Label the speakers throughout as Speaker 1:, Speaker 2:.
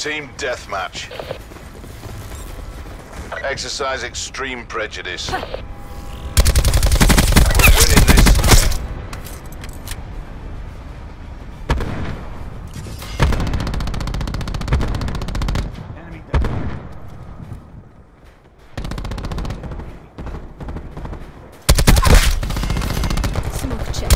Speaker 1: Team deathmatch. Exercise extreme prejudice. We're winning this.
Speaker 2: Smoke check.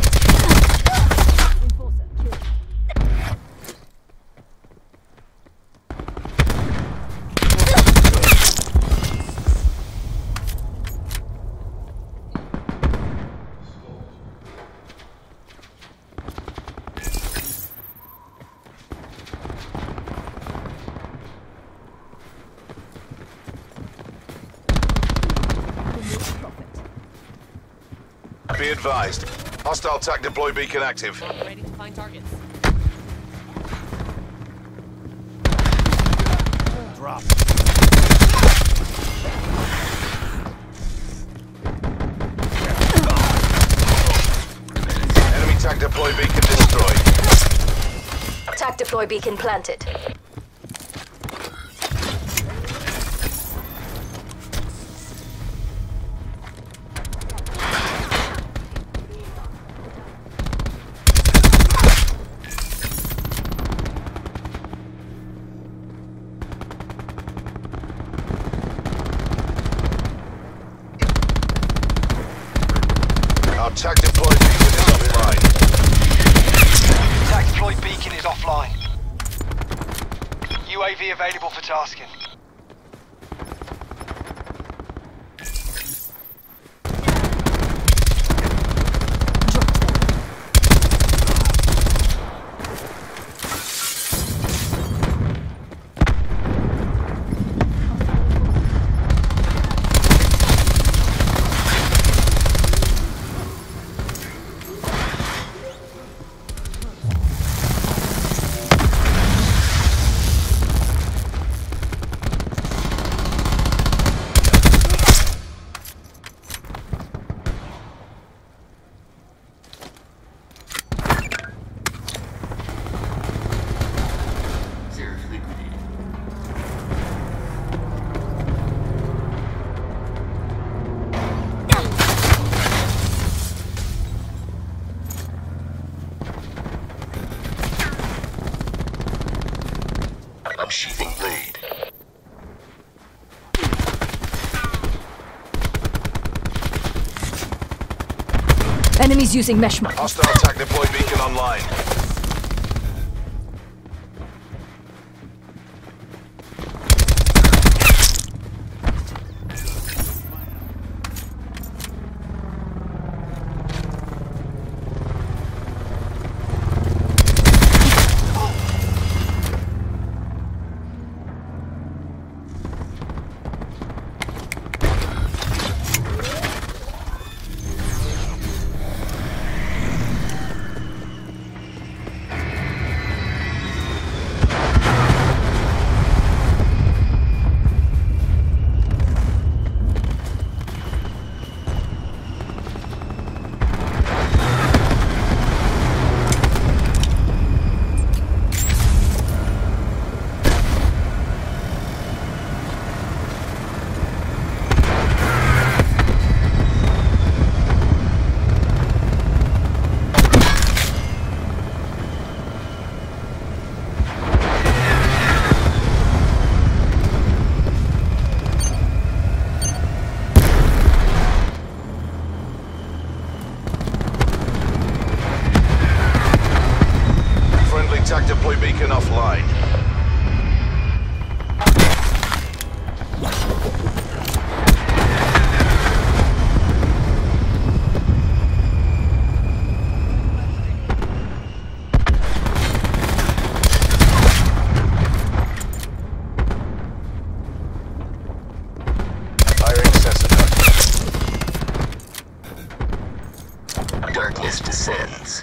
Speaker 1: Be advised. Hostile TAC deploy beacon active.
Speaker 3: Ready to find targets.
Speaker 4: Drop.
Speaker 1: Enemy TAC deploy beacon destroyed.
Speaker 2: TAC deploy beacon planted.
Speaker 1: Our TAC deploy beacon is offline.
Speaker 5: TAC deployed beacon is offline. UAV available for tasking.
Speaker 1: Unsheathing blade.
Speaker 2: Enemies using mesh mine.
Speaker 1: Hostile TAC deploy beacon online. TAC deploy beacon offline. Firing Cessna. Darkness descends.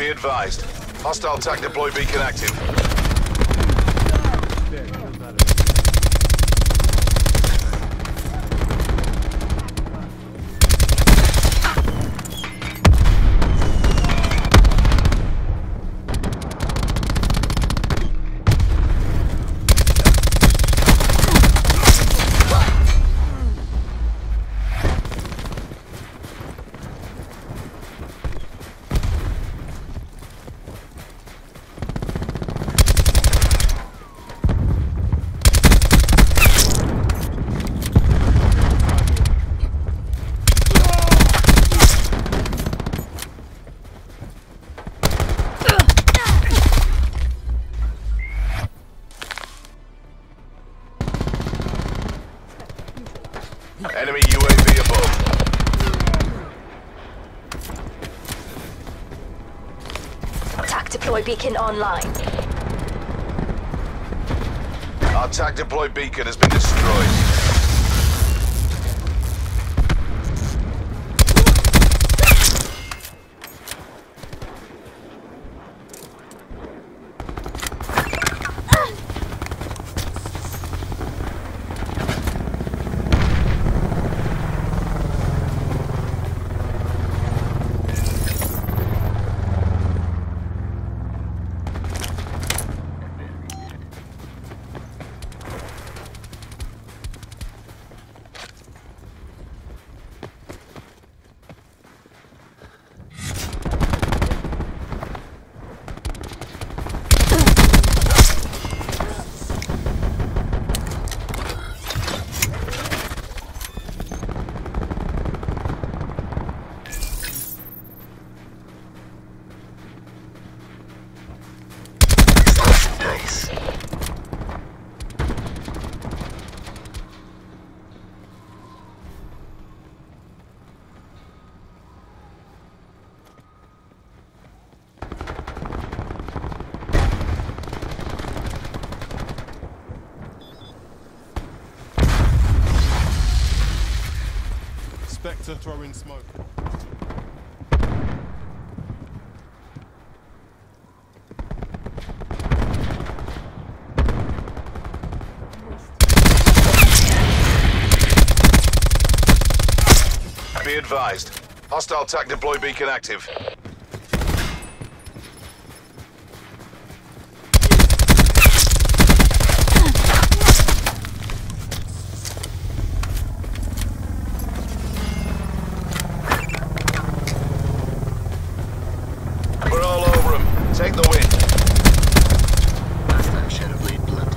Speaker 1: Be advised. Hostile TAC deploy beacon active. Enemy UAV above.
Speaker 2: TAC deploy beacon online.
Speaker 1: Our TAC deploy beacon has been destroyed.
Speaker 3: Spectre throwing smoke.
Speaker 1: Be advised. Hostile TAC deploy beacon active. We're all over him. Take the win.
Speaker 4: Hostile shadow blade planted.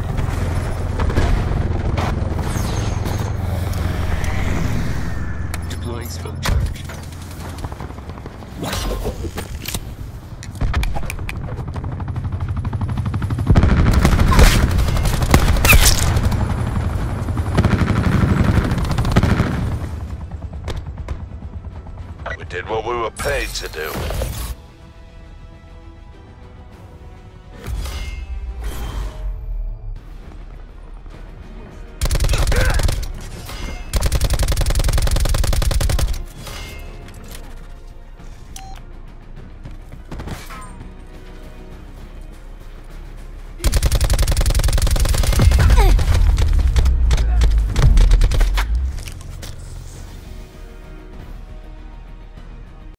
Speaker 4: Deploying smoke charge.
Speaker 1: We did what we were paid to do.